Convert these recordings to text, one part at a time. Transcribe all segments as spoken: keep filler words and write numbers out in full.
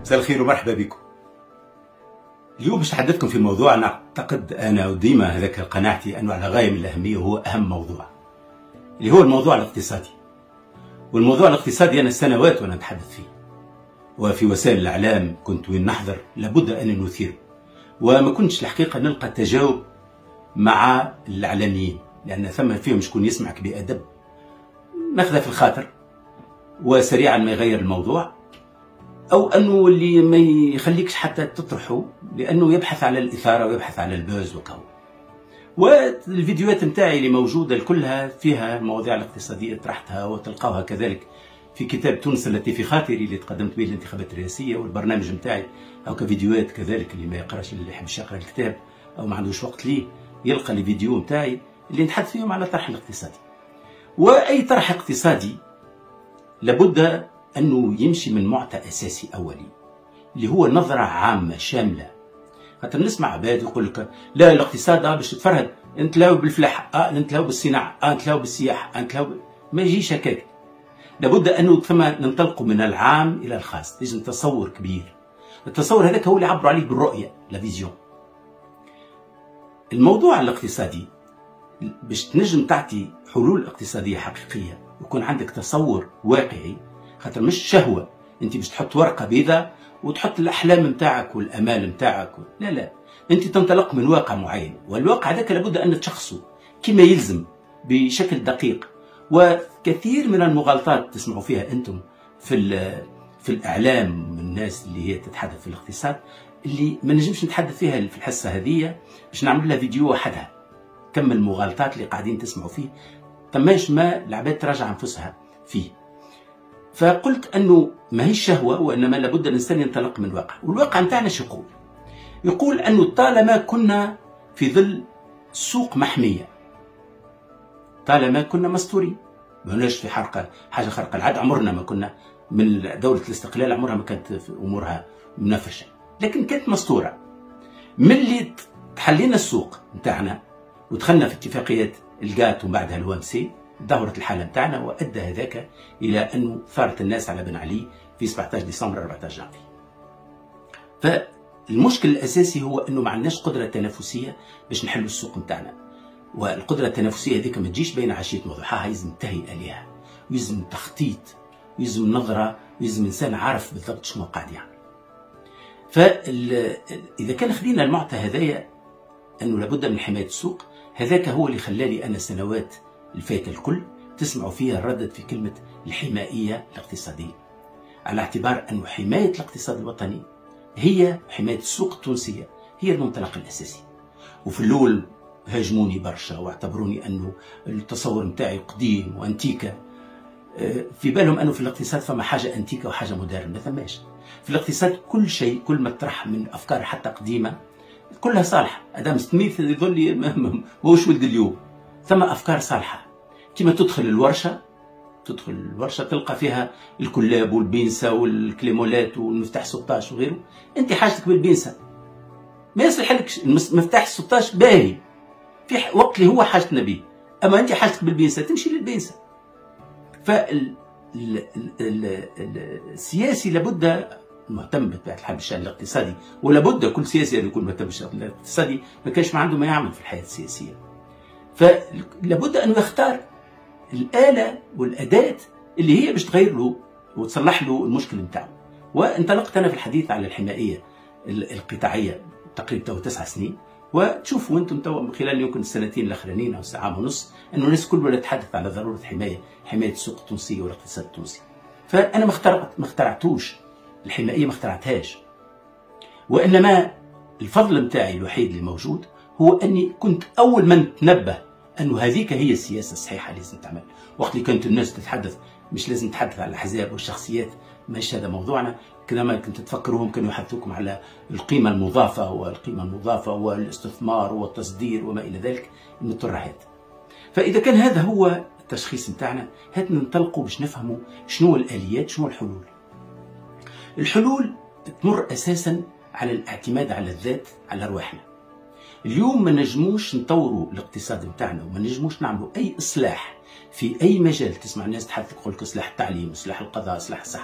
مساء الخير ومرحبا بكم. اليوم باش نحدثكم في موضوع نعتقد انا وديما هذاك قناعتي انه على غايه من الاهميه وهو اهم موضوع، اللي هو الموضوع الاقتصادي. والموضوع الاقتصادي انا سنوات وانا نتحدث فيه، وفي وسائل الاعلام كنت وين نحضر لابد ان نثيره، وما كنتش الحقيقه نلقى تجاوب مع الاعلاميين، لان ثم فيهم شكون يسمعك بادب ناخذها في الخاطر وسريعا ما يغير الموضوع، او انه اللي ما يخليكش حتى تطرحه لانه يبحث على الاثاره ويبحث على البوز وكو. والفيديوهات نتاعي اللي موجوده كلها فيها المواضيع الاقتصاديه طرحتها، وتلقاوها كذلك في كتاب تونس التي في خاطري اللي تقدمت به للانتخابات الرئاسيه، والبرنامج نتاعي او كفيديوهات كذلك. اللي ما يقراش، اللي يحبش يقرا الكتاب او ما عندوش وقت ليه يلقى لي فيديو نتاعي اللي نتحدث فيهم على الطرح الاقتصادي. واي طرح اقتصادي لابد أنه يمشي من معطى أساسي أولي اللي هو نظرة عامة شاملة. خاطر نسمع عباد يقول لك لا الاقتصاد اه باش تفرهد، انت لاو بالفلاحة، اه انت لاو بالصناعة، اه انت لاو بالسياحة، آه انت لاو ب... ما يجيش هكاك. لابد أنه ثم ننطلقوا من العام إلى الخاص، لازم تصور كبير. التصور هذاك هو اللي يعبروا عليه بالرؤية، لا فيزيون. الموضوع الاقتصادي باش تنجم تعطي حلول اقتصادية حقيقية يكون عندك تصور واقعي، خاطر مش شهوة انت باش تحط ورقة بيضاء وتحط الأحلام متاعك والأمال متاعك و... لا لا، انت تنطلق من واقع معين، والواقع ذاك لابد أن تشخصه كما يلزم بشكل دقيق. وكثير من المغالطات تسمعوا فيها أنتم في في الإعلام من الناس اللي هي تتحدث في الاقتصاد، اللي ما نجمش نتحدث فيها في الحصة هذه، باش نعمل لها فيديو وحدها. كم المغالطات اللي قاعدين تسمعوا فيه تماش ما العباد تراجع أنفسها فيه. فقلت أنه ما هي الشهوة، وإنما لابد الإنسان ينطلق من واقع. والواقع نتاعنا شو يقول؟ يقول أنه طالما كنا في ظل سوق محمية، طالما كنا مستورين، ما كناش في حرقة حاجة خارقة العادة، عمرنا ما كنا من دولة الاستقلال، عمرها ما كانت في أمورها منفرشة، لكن كانت مستورة. من اللي تحلينا السوق نتاعنا ودخلنا في اتفاقيات الجات وبعدها الوامسي، دهورت الحالة نتاعنا، وأدى هذاك إلى أنه ثارت الناس على بن علي في سبعطاش ديسمبر أربعطاش جانفي. فالمشكل الأساسي هو أنه ما عندناش قدرة تنافسية باش نحلوا السوق نتاعنا. والقدرة التنافسية هذيك ما تجيش بين عشية وضحاها، يلزم تهيئة لها، ويلزم تخطيط، ويلزم نظرة، ويلزم إنسان عارف بالضبط شنو قاعد يعمل. فإذا كان خدينا المعطى هذايا أنه لابد من حماية السوق، هذاك هو اللي خلالي أنا سنوات الفاتة الكل تسمعوا فيها الردد في كلمة الحمائية الاقتصادية، على اعتبار أن حماية الاقتصاد الوطني هي حماية السوق التونسية، هي المنطلق الأساسي. وفي الأول هاجموني برشا واعتبروني أنه التصور متاعي قديم وأنتيكا، في بالهم أنه في الاقتصاد فما حاجة أنتيكا وحاجة مودرن، ما ثماش. في الاقتصاد كل شيء، كل ما تطرح من أفكار حتى قديمة كلها صالحة. أدام سميث يظل ماهوش ولد اليوم، ثم أفكار صالحة. كما تدخل الورشة، تدخل الورشة تلقى فيها الكلاب والبينسة والكليمولات والمفتاح ستاشر وغيره، أنت حاجتك بالبينسة، ما يصلح لك مفتاح ستاشر باهي في وقت اللي هو حاجتنا به، أما أنت حاجتك بالبينسة تمشي للبينسة. فالسياسي لابد مهتم بطبيعة الحال بالشأن الاقتصادي، ولابد كل سياسي أن يكون مهتم بالشأن الاقتصادي، ما كانش ما عنده ما يعمل في الحياة السياسية. فلابد أن يختار الآلة والأداة اللي هي باش تغير له وتصلح له المشكل نتاعو. وانطلقت أنا في الحديث على الحمائية القطاعية تقريبا تسع سنين، وتشوفوا أنتم تو خلال يمكن السنتين الأخرانيين أو عام ونص أنه الناس كل ولا تتحدث على ضرورة حماية حماية السوق التونسية والاقتصاد التونسي. فأنا ما اخترعت ما اخترعتوش الحمائية، ما اخترعتهاش، وإنما الفضل متاعي الوحيد اللي موجود هو أني كنت أول من تنبه أنه هذيك هي السياسة الصحيحة اللي لازم تعمل. وقت اللي كانت الناس تتحدث، مش لازم تتحدث على الأحزاب والشخصيات، مش هذا موضوعنا، كما كنت تفكروهم كانوا يحدثوكم على القيمة المضافة والقيمة المضافة والاستثمار والتصدير وما إلى ذلك من الترهات. فإذا كان هذا هو التشخيص متاعنا، هات ننطلقوا باش نفهموا شنو الآليات، شنو الحلول. الحلول تمر أساسا على الاعتماد على الذات، على أرواحنا. اليوم ما نجموش نطوروا الاقتصاد متاعنا، وما نجموش نعملوا أي إصلاح في أي مجال. تسمع الناس تحدث تقول لك إصلاح التعليم، إصلاح القضاء، إصلاح الصحة،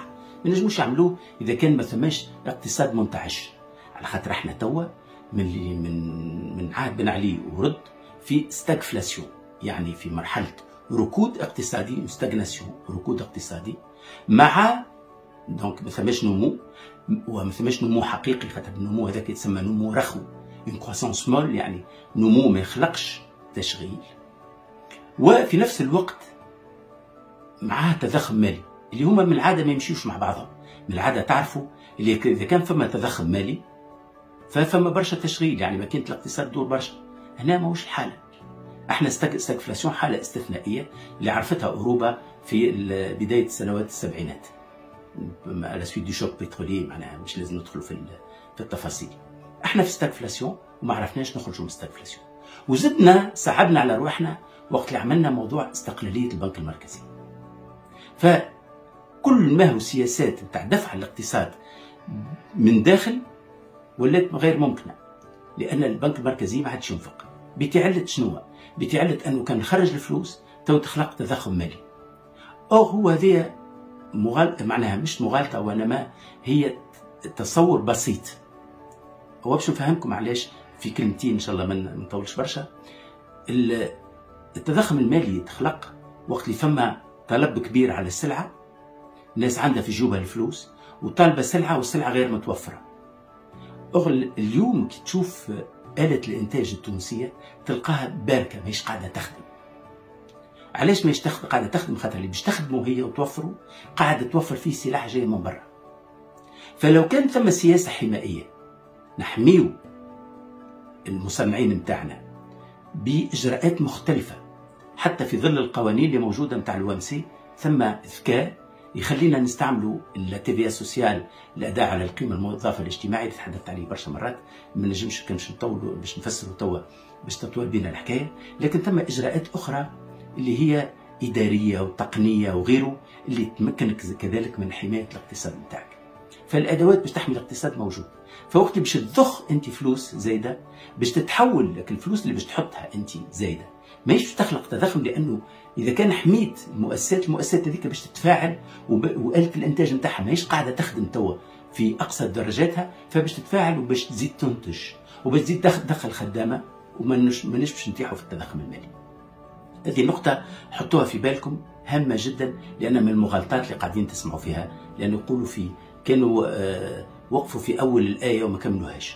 ما نجموش يعملوه اذا كان ما ثماش اقتصاد منتعش. على خاطر احنا توا من من من عهد بن علي ورد في ستاغفلاسيون، يعني في مرحله ركود اقتصادي، ستاغناسيون، ركود اقتصادي، مع دونك ما ثماش نمو، وما ثماش نمو حقيقي، خاطر النمو هذاك يتسمى نمو رخو، اون كروسونس مول، يعني نمو ما يخلقش تشغيل. وفي نفس الوقت معاه تضخم مالي اللي هما من العاده ما يمشيوش مع بعضهم. من العاده تعرفوا اللي اذا كان فما تضخم مالي ففما برشا تشغيل، يعني ماكينه الاقتصاد تدور برشا. هنا ماهوش الحاله. احنا ستاغفلاسيون حاله استثنائيه اللي عرفتها اوروبا في بدايه سنوات السبعينات على سويت دي شوك بترولي، معناها مش لازم ندخلوا في في التفاصيل. احنا في ستاغفلاسيون وما عرفناش نخرجوا من ستاغفلاسيون، وزدنا صعبنا على روحنا وقت اللي عملنا موضوع استقلاليه البنك المركزي. فكل ما هو سياسات نتاع دفع الاقتصاد من داخل ولات غير ممكنه، لان البنك المركزي ما عادش ينفق. بتعلة شنو؟ بتعلة انه كان خرج الفلوس تو تخلق تضخم مالي. او هو هذه مغالطه، معناها مش مغالطه وانما هي تصور بسيط. هو باش نفهمكم علاش في كلمتين ان شاء الله، ما نطولش برشا. التضخم المالي يتخلق وقت اللي فما طلب كبير على السلعه، الناس عندها في جيوبها الفلوس وطالبه سلعه والسلعه غير متوفره. اليوم كي تشوف آلة الإنتاج التونسية تلقاها باركة ماهيش قاعدة تخدم. علاش ماهيش قاعدة تخدم؟ خاطر اللي باش تخدموا هي وتوفروا قاعدة توفر فيه سلاح جاي من برا. فلو كان ثم سياسة حمائية نحميو المصنعين نتاعنا بإجراءات مختلفة، حتى في ظل القوانين اللي موجودة نتاع الوامسي ثم ذكاء يخلينا نستعملوا التي في سوسيال، الاداء على القيمه المضافه الاجتماعيه اللي تحدثت عليه برشا مرات، ما نجمش كان باش نطولوا باش نفسروا توا باش تطول بينا الحكايه. لكن ثم اجراءات اخرى اللي هي اداريه وتقنيه وغيره اللي تمكنك كذلك من حمايه الاقتصاد نتاعك. فالادوات باش تحمي الاقتصاد موجود. فوقت اللي باش تضخ انت فلوس زايده باش تتحول لك الفلوس اللي باش تحطها انت زايده، ماهيش تخلق تضخم، لانه اذا كان حميت المؤسسات، المؤسسات هذيك باش تتفاعل وآلة الانتاج نتاعها ماهيش قاعده تخدم توا في اقصى درجاتها، فباش تتفاعل وباش تزيد تنتج وباش تزيد تدخل خدامه، وما ماناش باش نتيحوا في التضخم المالي. هذه نقطه حطوها في بالكم، هامه جدا، لان من المغالطات اللي قاعدين تسمعوا فيها، لانه يقولوا في كانوا آه وقفوا في اول الايه وما كملوهاش.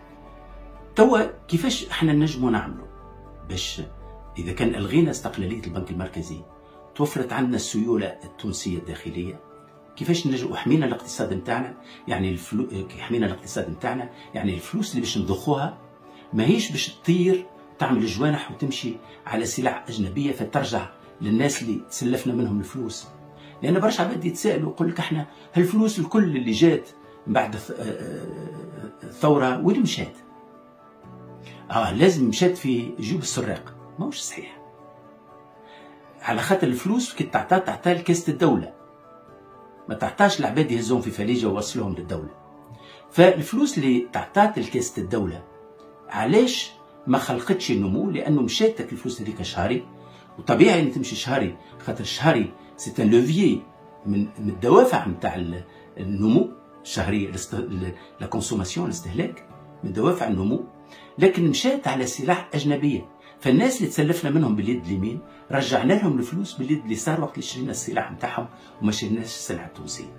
توا كيفاش احنا نجموا نعملوا باش إذا كان ألغينا استقلالية البنك المركزي توفرت عندنا السيولة التونسية الداخلية، كيفاش نجوا حمينا الاقتصاد نتاعنا؟ يعني الفلو... حمينا الاقتصاد نتاعنا يعني الفلوس اللي باش نضخوها ماهيش باش تطير تعمل جوانح وتمشي على سلع أجنبية فترجع للناس اللي تسلفنا منهم الفلوس. لأن برشا عباد يتسائلوا ويقول لك احنا هالفلوس الكل اللي جات بعد الثورة وين مشات؟ اه لازم مشات في جيوب السراق. ماهوش صحيح، على خاطر الفلوس كي تعطى تعطى لكاسة الدولة، ما تعطاش العباد يهزوهم في فليجة ووصلوهم للدولة. فالفلوس اللي تعطات لكاسة الدولة علاش ما خلقتش النمو؟ لأنه مشاتك الفلوس هذيك شهري، وطبيعي أن تمشي شهري، خاطر الشهري سي ان لوفيي من الدوافع نتاع النمو الشهري، لا كونسوماسيون، الاستهلاك، من دوافع النمو. لكن مشات على سلاح أجنبية، فالناس اللي تسلفنا منهم باليد اليمين رجعنا لهم الفلوس باليد اليسار وقت اللي شرينا السلع نتاعهم وما شريناش السلع التونسيه.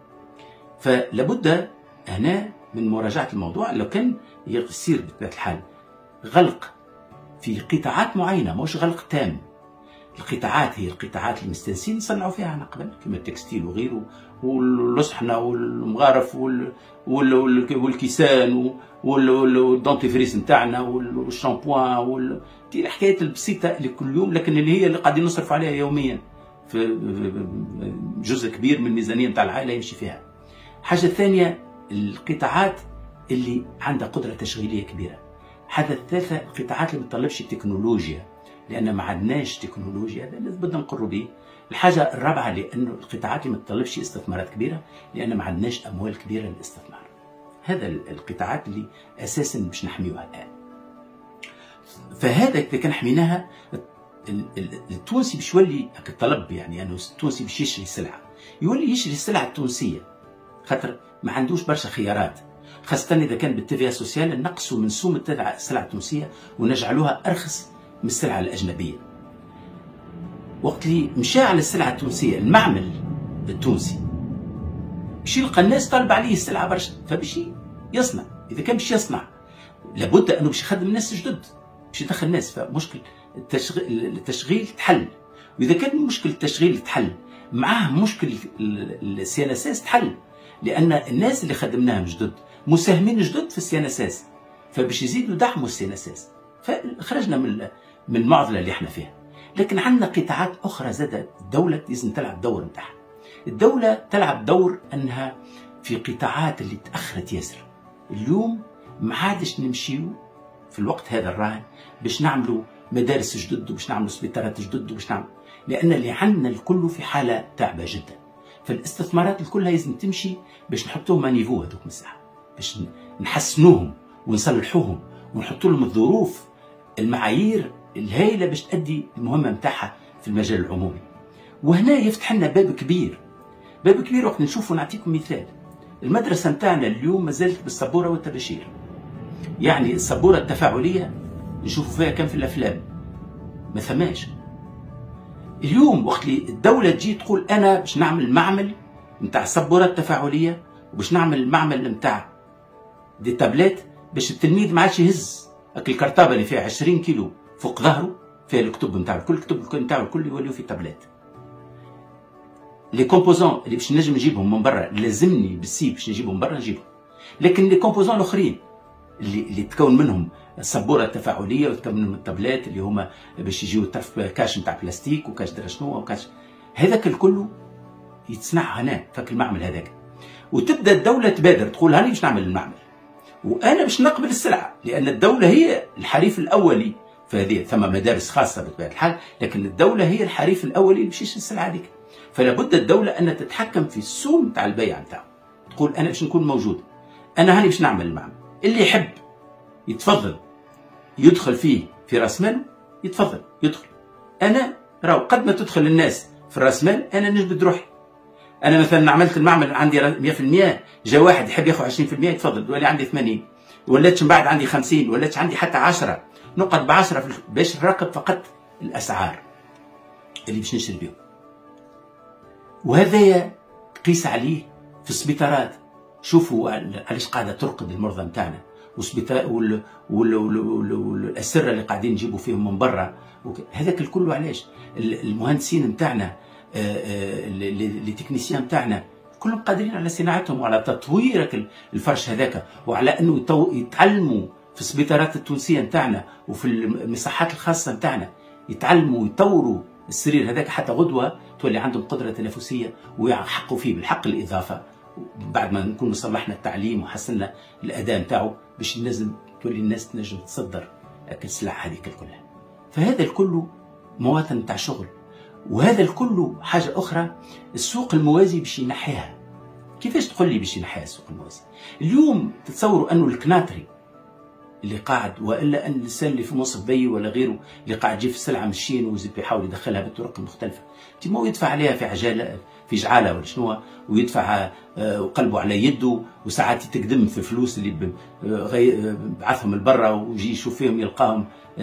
فلابد هنا من مراجعه الموضوع. لو كان يصير بطبيعه الحال غلق في قطاعات معينه، مش غلق تام. القطاعات هي القطاعات المستانسين نصنعوا فيها عنا قبل، كما التكستيل وغيره، والصحنه والمغارف والكيسان والدونتيفريس نتاعنا والشامبوان وال دي الحكايات البسيطه اللي كل يوم، لكن اللي هي اللي قاعدين نصرف عليها يوميا، في جزء كبير من الميزانيه نتاع العائله يمشي فيها. حاجه ثانيه القطاعات اللي عندها قدره تشغيليه كبيره. حاجه الثالثه القطاعات اللي ما تطلبش التكنولوجيا، لان ما عندناش تكنولوجيا، هذا اللي بدنا نقروا به. الحاجه الرابعه لانه القطاعات اللي ما تطلبش استثمارات كبيره، لان ما عندناش اموال كبيره للاستثمار. هذا القطاعات اللي اساسا باش نحميوها الان. فهذا اذا كان حميناها التونسي باش يولي الطلب، يعني انه التونسي باش يشري سلعه، يولي يشري السلعه التونسيه، خاطر ما عندوش برشا خيارات، خاصه اذا كان بالتيفيا سوسيال نقصوا من سوم السلعه التونسيه ونجعلوها ارخص من السلعه الاجنبيه. وقت اللي مشى على السلعه التونسيه المعمل التونسي باش يلقى الناس طالبه عليه السلعه برشا، فباش يصنع. اذا كان باش يصنع لابد انه باش يخدم الناس جدد، باش يدخل الناس، فمشكل التشغيل, التشغيل تحل. واذا كان مشكل التشغيل تحل معاه مشكل السي ان اس اس تحل، لان الناس اللي خدمناهم جدد مساهمين جدد في السي ان اس اس، فباش يزيدوا دعموا السي ان اس اس، فخرجنا من من المعضله اللي احنا فيها. لكن عندنا قطاعات اخرى زادت الدوله لازم تلعب الدور نتاعها. الدوله تلعب دور انها في قطاعات اللي تاخرت ياسر. اليوم ما عادش نمشيو في الوقت هذا الراهن باش نعملوا مدارس جدد وباش نعملوا سبيطارات جدد وباش نعمل، لان اللي عندنا الكل في حاله تعبه جدا. فالاستثمارات الكلها لازم تمشي باش نحطوهم انيفو هذوك مساحه، باش نحسنوهم ونصلحوهم ونحطوا لهم الظروف المعايير الهائله باش تؤدي المهمه نتاعها في المجال العمومي. وهنا يفتح لنا باب كبير، باب كبير. وقت نشوفوا، نعطيكم مثال، المدرسه نتاعنا اليوم ما زالت بالسبوره والطباشير. يعني السبوره التفاعليه نشوفوا فيها كم في الافلام، ما ثماش. اليوم وقت اللي الدوله تجي تقول انا باش نعمل معمل نتاع سبورات تفاعليه وباش نعمل معمل نتاع دي تابلات باش التلميذ ما عادش يهز هاك الكرتابه اللي فيها عشرين كيلو فوق ظهره فيها الكتب نتاعو الكل، الكتب نتاعو الكل يوليو في تابلات. لي كومبوزون اللي باش نجم نجيبهم من برا لازمني بالسي باش نجيبهم من برا نجيبهم، لكن لي كومبوزون الاخرين اللي اللي تكون منهم السبوره التفاعليه وتكون منهم التابلات اللي هما باش يجيو طرف كاش نتاع بلاستيك وكاش درا شنو وكاش، هذاك الكل يتصنع هنا فك المعمل هذاك. وتبدا الدوله تبادر تقول هاني باش نعمل المعمل وانا باش نقبل السلعه، لان الدوله هي الحليف الاولي في هذه. ثم مدارس خاصه بطبيعه الحال، لكن الدوله هي الحليف الاولي اللي باش يشري السلعه هذيك. فلا بد الدوله ان تتحكم في السوق نتاع البيع نتاعو، تقول انا باش نكون موجود، انا هاني باش نعمل المعمل، اللي يحب يتفضل يدخل فيه في راس ماله يتفضل يدخل. انا راهو قد ما تدخل الناس في راس مال انا نجبد روحي. انا مثلا عملت المعمل عندي مية في المية، جا واحد يحب ياخذ عشرين في المية يتفضل، ولي عندي ثمانين، ولاتش من بعد عندي خمسين، ولاتش عندي حتى عشرة، نقعد ب عشرة باش نراقب فقط الاسعار اللي باش نشري بهم. وهذا قيس عليه في السبيطارات. شوفوا علاش قاعده ترقد المرضى نتاعنا والاسره اللي قاعدين نجيبوا فيهم من برا، هذاك الكل علاش؟ المهندسين نتاعنا لي تكنيسيان نتاعنا كلهم قادرين على صناعتهم وعلى تطوير الفرش هذاك، وعلى انه يتعلموا في السبيطارات التونسيه نتاعنا وفي المساحات الخاصه نتاعنا، يتعلموا ويطوروا السرير هذاك حتى غدوه تولي عندهم قدره تنافسيه ويحققوا فيه بالحق الاضافه بعد ما نكون صلحنا التعليم وحسنا الاداء نتاعو باش لازم تولي الناس تنجم تصدر السلع هذيك كلها. فهذا الكل مواطن نتاع شغل. وهذا الكل حاجه اخرى، السوق الموازي باش ينحيها. كيفاش تقول لي باش ينحيها السوق الموازي؟ اليوم تتصوروا انه الكناتري اللي قاعد، والا ان الانسان اللي في منصف بي ولا غيره اللي قاعد يجيب السلعه من الصين ويزيد بيحاول يدخلها بالطرق المختلفه، تيما يدفع عليها في عجاله في جعاله ولا شنو، ويدفع وقلبه على يده، وساعات يتقدم في فلوس اللي بعثهم لبرا ويجي يشوف فيهم يلقاهم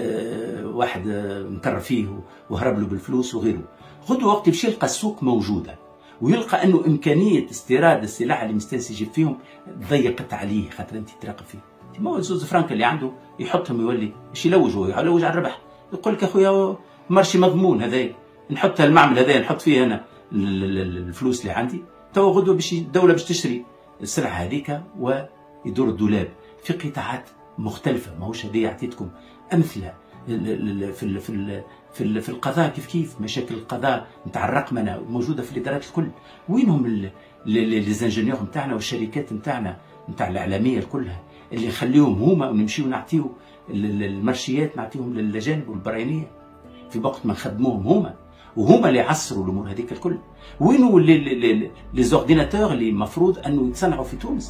واحد مكرر فيه وهرب له بالفلوس وغيره. غدوه وقت باش يلقى السوق موجوده ويلقى انه امكانيه استيراد السلع اللي مستانس يجيب فيهم ضيقت عليه، خاطر انت تراقب فيه. ما هو زوز فرانك اللي عنده يحطهم يولي باش يلوج، هو يلوج على الربح، يقول لك اخويا مارشي مضمون هذا، نحط المعمل هذا نحط فيه انا الفلوس اللي عندي، تو غدوه باش الدوله باش تشري السلعه هذيك ويدور الدولاب في قطاعات مختلفه. ماهوش هذه عطيتكم امثله في في في في القضاء، كيف كيف مشاكل القضاء نتاع الرقمنه موجوده في الادارات الكل. وينهم لي زانجينيور نتاعنا والشركات نتاعنا نتاع الاعلاميه كلها اللي نخليهم هما ونمشيو نعطيو المرشيات نعطيهم للاجانب والبراينيه في وقت ما نخدموهم هما، وهما اللي يعصروا الامور هذيك الكل. وينو لي زورديناتور اللي المفروض انه يتصنعوا في تونس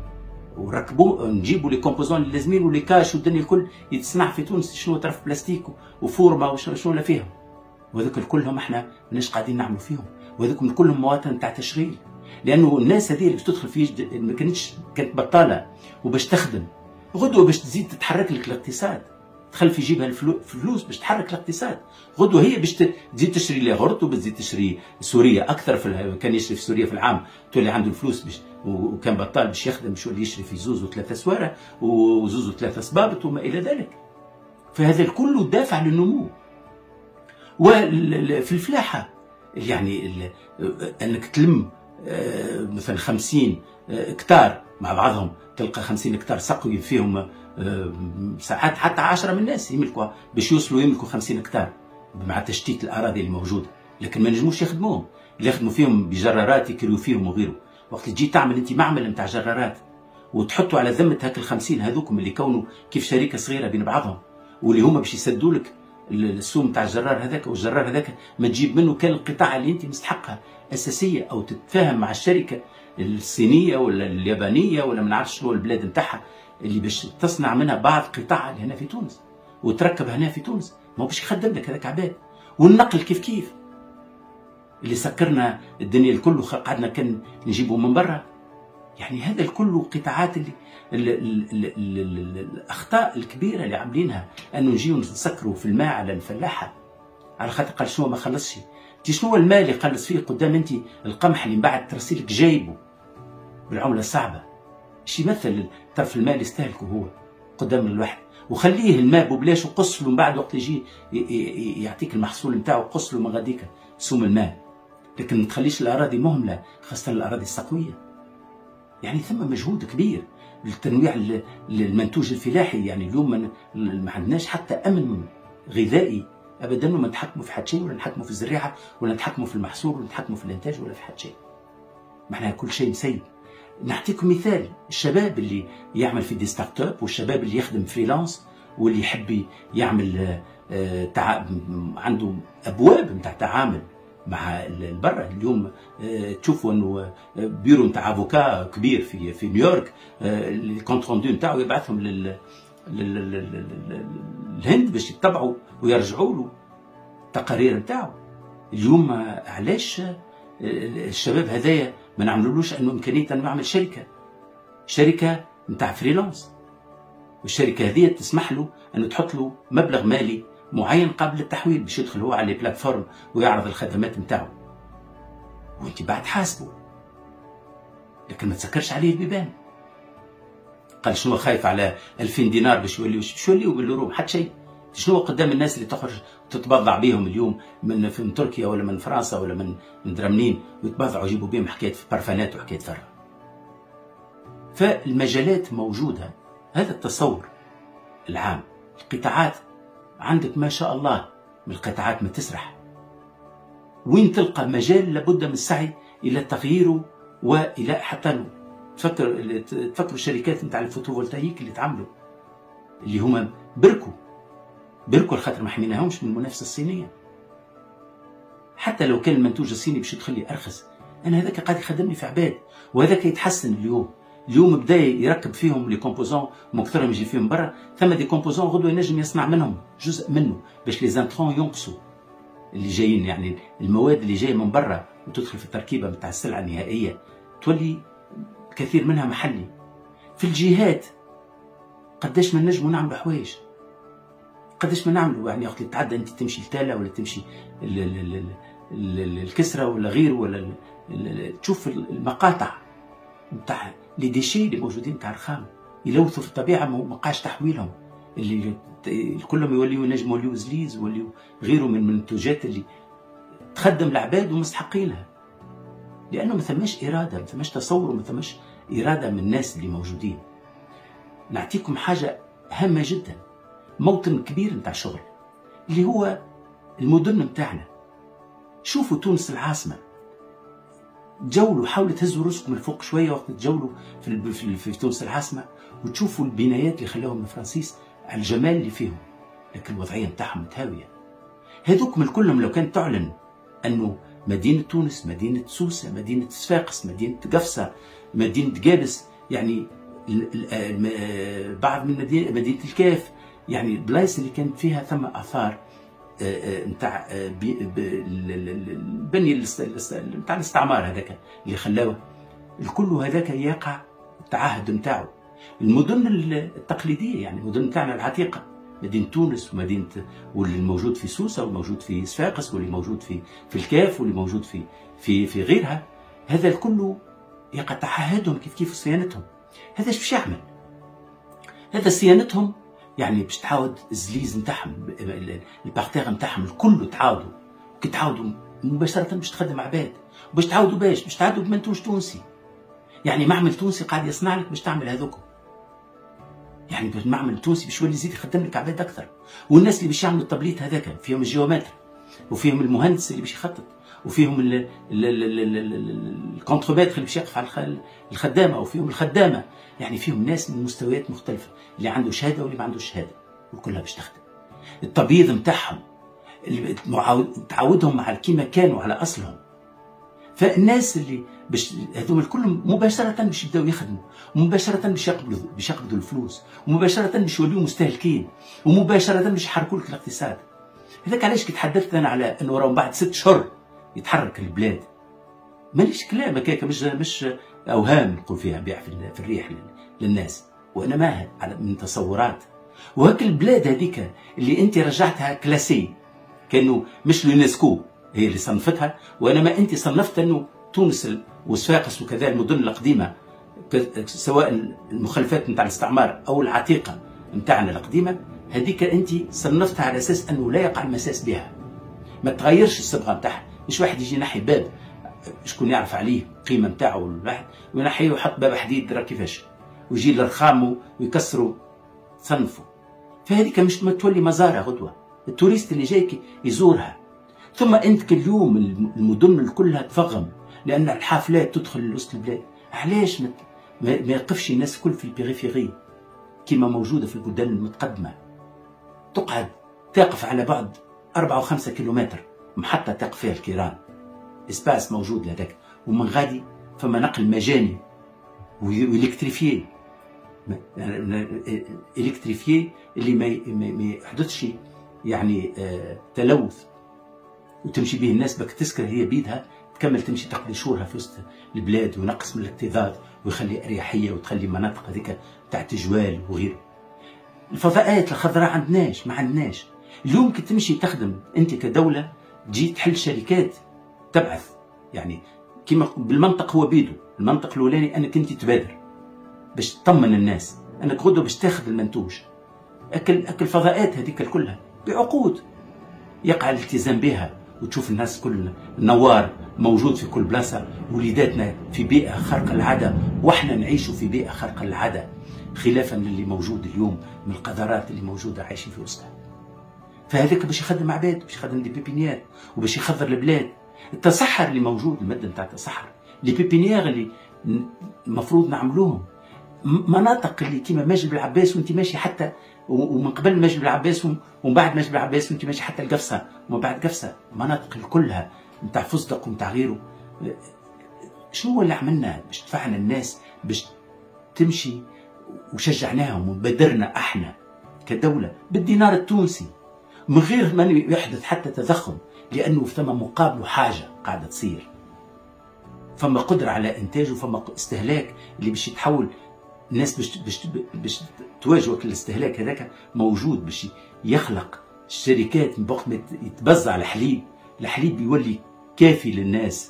وركبوا نجيبوا لي كومبوزون اللي لازمين ولي كاش والدنيا الكل يتصنع في تونس، شنو طرف بلاستيك وفورما وشنو لا فيهم، وهذوك الكلهم احنا ماناش قاعدين نعملوا فيهم. وهذوك من كلهم مواطن نتاع تشغيل، لانه الناس هذه اللي باش تدخل في ما كانتش كانت بطاله وباش تخدم غدوه باش تزيد تتحرك لك الاقتصاد، تخلي في جيبها الفلوس باش تحرك الاقتصاد، غدوه هي باش تزيد تشري لي غرت وبتزيد تشري سوريا اكثر. في كان يشري في سوريا في العام تولي عنده الفلوس باش، وكان بطال باش يخدم باش يولي يشري في زوز وثلاثه سواره وزوز وثلاثه صبابط وما الى ذلك. فهذا الكل دافع للنمو. وفي الفلاحه يعني انك تلم مثلا خمسين هكتار مع بعضهم، تلقى خمسين هكتار سقوي فيهم ساعات حتى عشرة من الناس يملكوا باش يوصلوا يملكوا خمسين هكتار مع تشتيت الاراضي الموجوده، لكن ما نجموش يخدموهم، اللي يخدموا فيهم بجرارات يكريوا فيهم وغيره. وقت اللي تجي تعمل انت معمل نتاع جرارات وتحطوا على ذمه هاك الخمسين هذوكم اللي كونوا كيف شركه صغيره بين بعضهم، واللي هما باش يسدوا لك السوم نتاع الجرار هذاك، والجرار هذاك ما تجيب منه كان القطاع اللي انت مستحقها اساسيه، او تتفاهم مع الشركه الصينيه ولا اليابانيه ولا ما نعرفش شنو البلاد نتاعها اللي باش تصنع منها بعض قطاع هنا في تونس وتركب هنا في تونس، ما هو باش يخدم لك هذاك عباد. والنقل كيف كيف اللي سكرنا الدنيا الكل وقعدنا كان نجيبه من برا. يعني هذا الكل قطاعات اللي ال ال ال ال ال الاخطاء الكبيره اللي عاملينها، انه نجيو نسكروا في الماء على الفلاحه على خاطر قال شنو ما خلصش. انت شنو الماء اللي خلص فيه قدام انت القمح اللي من بعد ترسيلك جايبه بالعمله الصعبه، ايش يمثل طرف الماء اللي يستهلكه هو قدام الواحد، وخليه الماء ببلاش وقص له من بعد وقت يجي يعطيك المحصول نتاعو قص له من غاديك سوم الماء، لكن ما تخليش الاراضي مهمله خاصه الاراضي الصقويه. يعني ثم مجهود كبير للتنويع المنتوج الفلاحي. يعني اليوم ما عندناش حتى امن غذائي ابدا، وما نتحكموا في حد شيء، ولا نتحكموا في الزراعه، ولا نتحكموا في المحصول، ولا نتحكموا في الانتاج، ولا في حد شيء. معناها كل شيء مسيب. نعطيكم مثال، الشباب اللي يعمل في دي ستارت اب، والشباب اللي يخدم فريلانس، واللي يحب يعمل تع... عنده ابواب نتاع تعامل مع برا. اليوم تشوفوا انه بيرو نتاع افوكا كبير في في نيويورك الكونت روندو نتاعو يبعثهم لل الهند باش يتبعوا ويرجعوا له التقارير نتاعو. اليوم علاش الشباب هذايا ما نعملولوش انه امكانيه انه نعمل شركه شركه نتاع فريلانس، والشركه هذه تسمح له انه تحط له مبلغ مالي معين قبل التحويل باش يدخل هو على البلاتفورم ويعرض الخدمات نتاعو، وانت بعد حاسبه، لكن ما تسكرش عليه البيبان. قال شنو خايف على ألفين دينار باش يوليو باش يوليو باليورو حتى شيء. شنو قدام الناس اللي تخرج تتبضع بهم اليوم من من تركيا ولا من فرنسا ولا من من درمنين ويتبضعوا يجيبوا بهم حكايه بارفانات وحكايه فرة. فالمجالات موجوده، هذا التصور العام. القطاعات عندك ما شاء الله من القطاعات ما تسرح، وين تلقى مجال لابد من السعي الى تغييره والى حتى تفكر تفكروا الشركات نتاع الفوتوفولتايك اللي تعملوا، اللي هما بركوا بركوا الخاطر ما حميناهمش من المنافسه الصينيه. حتى لو كان المنتوج الصيني باش يدخل لي ارخص، انا هذاك قاعد يخدمني في عباد، وهذاك يتحسن اليوم. اليوم بدا يركب فيهم لي كومبوزون مكثرهم يجي فيهم برا، ثم دي كومبوزون غدوه ينجم يصنع منهم جزء منه باش لي زانترون ينقصوا اللي جايين، يعني المواد اللي جايه من برا وتدخل في التركيبه نتاع السلعه النهائيه تولي كثير منها محلي. في الجهات قداش ما نجموا نعملوا حوايج، قداش ما نعملوا. يعني وقت اللي تعدى انت تمشي لتالا ولا تمشي الكسرة ولا غيره، ولا تشوف المقاطع نتاع لي ديشي اللي موجودين تاع الرخام يلوثوا في الطبيعه، ما بقاش تحويلهم، اللي كلهم يوليوا ينجموا يوليوا زليز ويوليوا غيره من المنتوجات اللي تخدم العباد ومستحقينها، لانه ما ثماش اراده، ما ثماش تصور، وما ثماش اراده من الناس اللي موجودين. نعطيكم حاجه هامه جدا، موطن كبير نتاع شغل اللي هو المدن نتاعنا. شوفوا تونس العاصمه، تجولوا، حاولوا تهزوا راسكم الفوق شويه وقت تجولوا في, في, في تونس العاصمه وتشوفوا البنايات اللي خلاهم الفرنسيس على الجمال اللي فيهم، لكن الوضعيه نتاعهم متهاويه. هذوك من كلهم لو كانت تعلن انه مدينه تونس، مدينه سوسه، مدينه صفاقس، مدينه قفصه، مدينه قابس، يعني بعض من مدينه مدينه الكاف، يعني البلايص اللي كانت فيها ثم اثار نتاع بني نتاع الاستعمار هذاك اللي خلاوه الكل هذاك يقع التعهد نتاعو. المدن التقليديه يعني المدن نتاعنا العتيقه، مدينه تونس ومدينه واللي موجود في سوسه والموجود في صفاقس واللي موجود في في الكاف واللي موجود في في في غيرها، هذا الكل يقع تعهدهم كيف كيف صيانتهم. هذا ايش باش يعمل؟ هذا صيانتهم يعني باش تعاود الزليز نتاعهم، البارتير نتاعهم الكل تعاودوا، كي تعاودوا مباشره باش تخدم عباد، باش تعاودوا باش باش تعاودوا بمنتوج تونسي. يعني معمل تونسي قاعد يصنع لك باش تعمل هذوك، يعني المعمل التونسي باش يولي يزيد يخدم لك عباد اكثر. والناس اللي باش يعملوا التبليط هذاك فيهم الجيومتر وفيهم المهندس اللي باش يخطط وفيهم الكونترباتر اللي باش يقف على الخدامه وفيهم الخدامه، يعني فيهم ناس من مستويات مختلفه، اللي عنده شهاده واللي ما عندوش شهاده وكلها باش تخدم. التبييض نتاعهم تعودهم على كيما كانوا على اصلهم. فالناس اللي باش هذوما الكل مباشره باش يبداو يخدموا، مباشره باش يقبضوا باش يقبضوا الفلوس، ومباشره باش يوليو مستهلكين، ومباشره باش يحركوا لك الاقتصاد. هذاك علاش كي تحدثت انا على انه راهم بعد ست شهور يتحرك البلاد، ماليش كلام هكاك، مش مش اوهام نقول فيها بيع في الريح للناس، وانما من تصورات. وهك البلاد هذيك اللي انت رجعتها كلاسي، كانوا مش اليونسكو هي اللي صنفتها، وانما انت صنفت انه تونس وصفاقس وكذا المدن القديمه، سواء المخلفات نتاع الاستعمار او العتيقه نتاعنا القديمه، هذيك انت صنفتها على اساس انه لا يقع المساس بها، ما تغيرش الصبغه نتاعها. مش واحد يجي ينحي باب شكون يعرف عليه القيمه نتاعو الواحد وينحيه ويحط باب حديد راه كيفاش، ويجي لرخامه ويكسروا صنفه. فهذيك مش ما تولي مزارة غدوه التوريست اللي جاي يزورها. ثم انت اليوم المدن كلها تفغم لان الحافلات تدخل لوسط البلاد. علاش ما يقفش الناس الكل في البيريفيري كما موجوده في البلدان المتقدمه؟ تقعد تقف على بعد أربعة وخمسة كيلومتر محطه تقف فيها الكيران، اسباس موجود لهذاك، ومن غادي فما نقل مجاني والكتريفيي الكتريفيي اللي ما يحدثش يعني آه تلوث، وتمشي به الناس بك تسكر هي بيدها تكمل تمشي تقضي شهورها في وسط البلاد، وينقص من الاكتظاظ ويخلي اريحيه وتخلي مناطق هذيك تاع تجوال وغيره. الفضاءات الخضراء عندناش، ما عندناش. اليوم كي تمشي تخدم انت كدوله تجي تحل شركات تبعث، يعني كيما بالمنطق هو بيدو، المنطق الاولاني انك انت تبادر باش تطمن الناس انك غدوه باش تاخذ المنتوج. اكل اكل الفضاءات هذيك كلها بعقود يقع الالتزام بها، وتشوف الناس كل النوار موجود في كل بلاصه، وليداتنا في بيئه خارقه للعاده، واحنا نعيشوا في بيئه خارقه للعاده، خلافا للي موجود اليوم من القذرات اللي موجوده عايشين في وسطها. فهذاك باش يخدم عباد، باش يخدم دي بيبينيير، وباش يخضر البلاد. التصحر اللي موجود، الماده نتاع التصحر، لي بيبينيير اللي المفروض نعملوهم مناطق اللي كيما ماجد بالعباس وانت ماشي حتى، ومن قبل ماجد بالعباس ومن بعد ماجد بالعباس وانت ماشي حتى القفصه ومن بعد قفصه، مناطق كلها نتاع فستق ونتاع غيره. شنو هو اللي عملنا باش دفعنا الناس باش تمشي وشجعناهم وبادرنا احنا كدوله بالدينار التونسي من غير ما يحدث حتى تضخم، لانه فما مقابله حاجه قاعده تصير، فما قدره على انتاج وفما استهلاك اللي باش يتحول الناس باش باش باش تواجه الاستهلاك هذاك موجود، باش يخلق الشركات من وقت ما يتبزع الحليب، الحليب يولي كافي للناس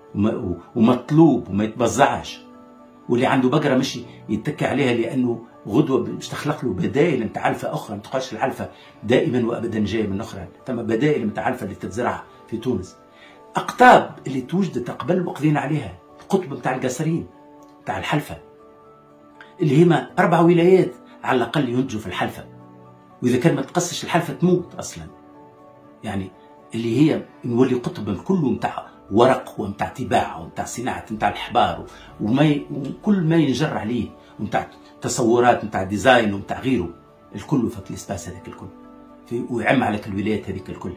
ومطلوب وما يتبزعش، واللي عنده بقره مش يتكى عليها لانه غدوه باش تخلق له بدائل نتاع علفه اخرى. ما تبقاش العلفه دائما وابدا جايه من اخرى، ثم بدائل نتاع علفه اللي تتزرع في تونس. اقطاب اللي توجدت قبل وقضينا عليها، القطب نتاع القصرين نتاع الحلفه اللي هما اربع ولايات على الاقل ينتجوا في الحلفه، واذا كان ما تقصش الحلفه تموت اصلا. يعني اللي هي نولي قطب كله نتاع ورق ونتاع طباعه ونتاع صناعه نتاع الحبار وما ي... وكل ما ينجر عليه ونتاع تصورات نتاع ديزاين ونتاع غيره، الكل في الاسباس هذاك الكل في ويعم على الولايات هذيك الكل.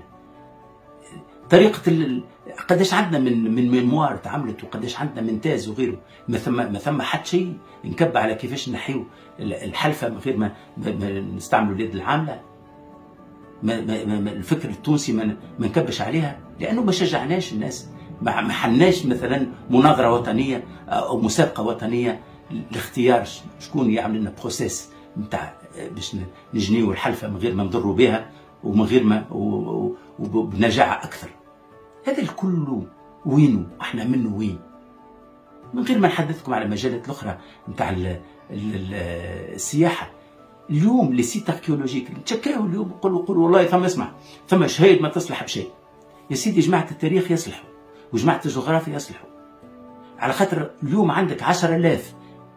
طريقه ال... قداش عندنا من من ميموار تعملت وقداش عندنا من تاز وغيره، ما ثم ما ثم حتى شيء نكب على كيفاش نحيو الحلفه من غير ما, ما نستعملوا اليد العامله. ما, ما, ما الفكر التونسي ما, ما نكبش عليها. لانه ما شجعناش الناس، ما حناش مثلا مناظره وطنيه او مسابقه وطنيه لاختيار شكون يعمل لنا بروسيس نتاع باش نجنيو الحلفه من غير ما نضروا بها ومن غير ما وبنجاعه اكثر. هذا الكل وينه؟ احنا منه وين؟ من غير ما نحدثكم على مجالات الاخرى نتاع السياحه. اليوم لي سيت اركيولوجيك تشكاو اليوم يقولوا يقولوا والله ثم اسمع ثم شهيد ما تصلح بشيء. يا سيدي جماعه التاريخ يصلحوا وجماعه الجغرافيا يصلحوا، على خاطر اليوم عندك عشرة آلاف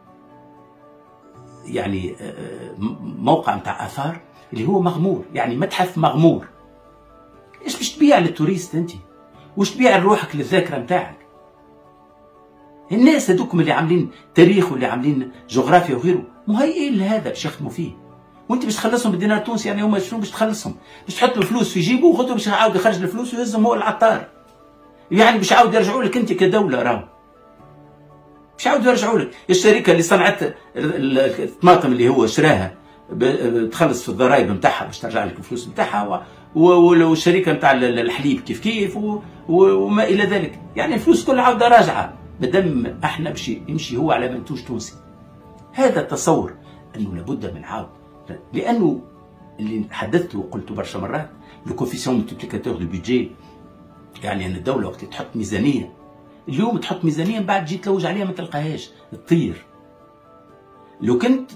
يعني موقع نتاع اثار اللي هو مغمور، يعني متحف مغمور. ايش باش تبيع للتوريست انت؟ واش تبيع لروحك للذاكره نتاعك؟ الناس هذوكم اللي عاملين تاريخ واللي عاملين جغرافيا وغيره مهيئين لهذا باش يخدموا فيه، وانت باش تخلصهم بالدينار التونسي. يعني هما شنو باش تخلصهم؟ باش تحط له فلوس في جيبه وغدوه باش يعاود يخرج الفلوس ويهزهم هو العطار. يعني باش يعاود يرجعوا لك انت كدوله، راهو باش يعاودوا يرجعوا لك. الشركه اللي صنعت الطماطم اللي هو شراها تخلص في الضرائب نتاعها باش ترجع لك الفلوس نتاعها، والشركه نتاع الحليب كيف كيف وما الى ذلك. يعني الفلوس كلها عاوده راجعه مادام احنا باش يمشي هو على منتوج تونسي. هذا التصور انه لابد من عاود، لانه اللي حدثت وقلت برشا مرات لو كوفيسيون مولتيبليكاتور دو بيدجي، يعني ان الدوله وقت تحط ميزانيه اليوم تحط ميزانيه من بعد تجي تلوج عليها ما تلقاهاش تطير. لو كنت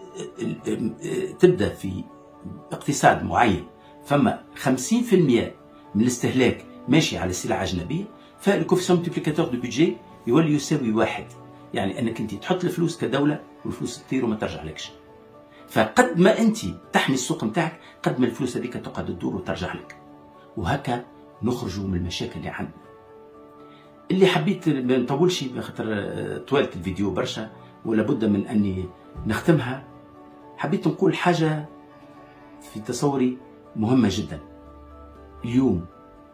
تبدا في اقتصاد معين فما خمسين بالمئة من الاستهلاك ماشي على سلع اجنبيه، فالكوفيسيون مولتيبليكاتور دو بيدجي يولي يساوي واحد. يعني انك انت تحط الفلوس كدوله والفلوس تطير وما ترجع لكش. فقد ما انت تحمي السوق نتاعك قد ما الفلوس هذيك تقعد تدور وترجع لك. وهكا نخرجوا من المشاكل اللي عندنا. اللي حبيت ما نطولش خاطر طولت الفيديو برشا ولا بد من اني نختمها. حبيت نقول حاجه في تصوري مهمه جدا. اليوم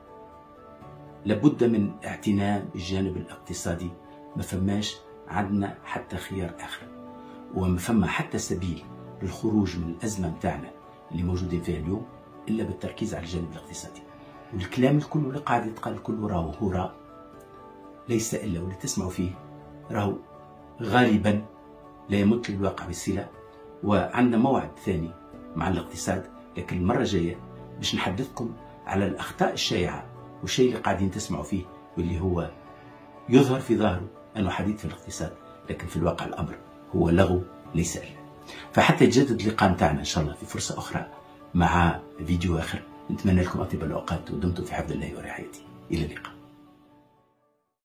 لابد من اعتناء بالجانب الاقتصادي، ما فماش عندنا حتى خيار اخر وما فما حتى سبيل للخروج من الازمه نتاعنا اللي موجودين فيها اليوم الا بالتركيز على الجانب الاقتصادي. والكلام الكل اللي قاعد يتقال كله راهو هراء ليس الا واللي تسمعوا فيه راهو غالبا لا يمت للواقع بالصله. وعندنا موعد ثاني مع الاقتصاد، لكن المره الجايه باش نحدثكم على الاخطاء الشائعه والشيء اللي قاعدين تسمعوا فيه واللي هو يظهر في ظاهره انه حديث في الاقتصاد، لكن في الواقع الامر هو لغو ليس الا. فحتى يتجدد اللقاء نتاعنا ان شاء الله في فرصه اخرى مع فيديو اخر. نتمنى لكم اطيب الاوقات ودمتم في حفظ الله ورعايته. الى اللقاء.